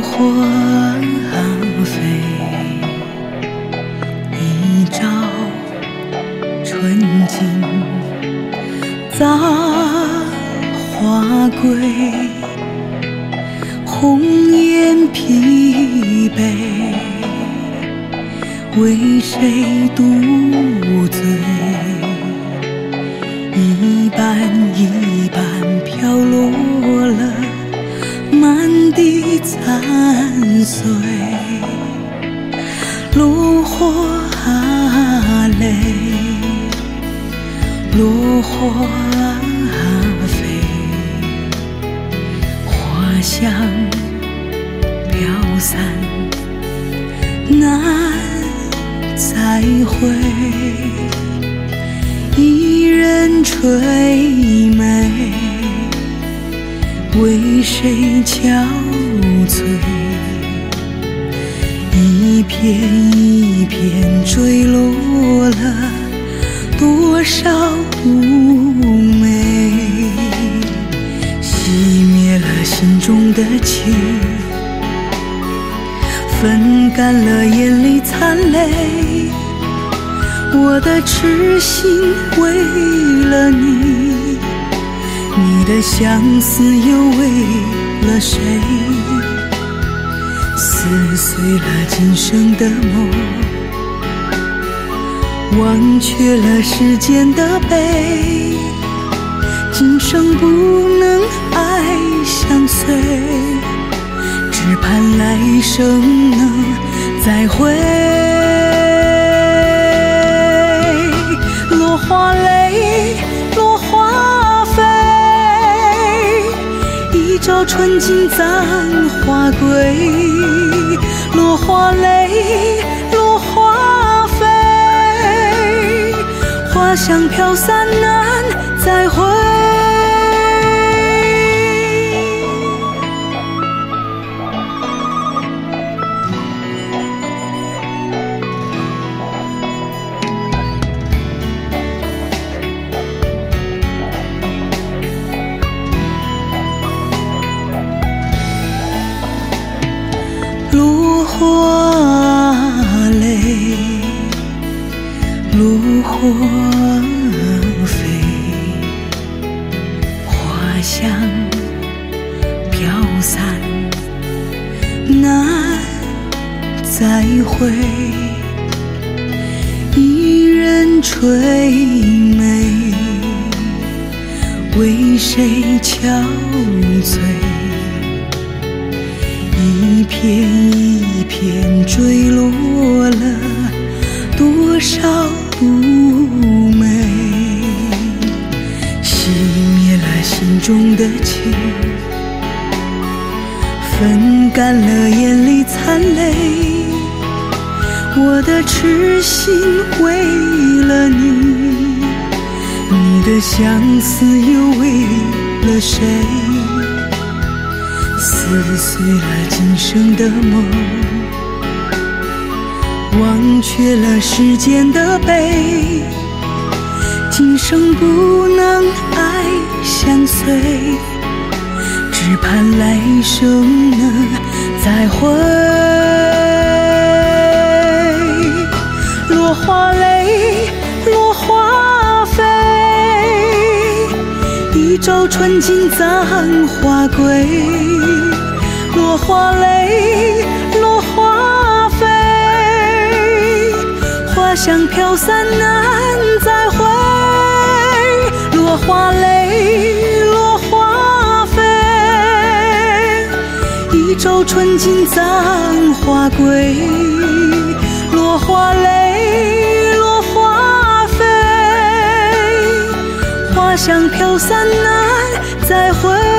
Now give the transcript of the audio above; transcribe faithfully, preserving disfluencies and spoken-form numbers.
花飞，一朝春尽杂花归，红颜疲惫，为谁独醉？一瓣一瓣飘落了满地残碎，落花泪，落花飞，花香飘散难再回，一人垂眉，为谁憔悴？一片一片坠落了多少妩媚，熄灭了心中的情，分干了眼里残泪。我的痴心为了你，你的相思又为了谁？撕碎了今生的梦，忘却了世间的悲，今生不能爱相随，只盼来生能再会。落花泪，落花飞，一朝春尽葬花归。落花泪，落花飞，花香飘散难再回。落花泪，落花飞，花香飘散难再回，一人垂眉，为谁憔悴？一片一片坠落了多少妩媚，熄灭了心中的情，分干了眼里残泪。我的痴心为了你，你的相思又为了谁？撕碎了今生的梦，忘却了世间的悲，今生不能爱相随，只盼来生能再会。落花泪，落花飞，一朝春尽葬花归。落花泪，落花飞，花香飘散难再回。落花泪，落花飞，一朝春尽葬花归。落花泪，落花飞，花香飘散难再回。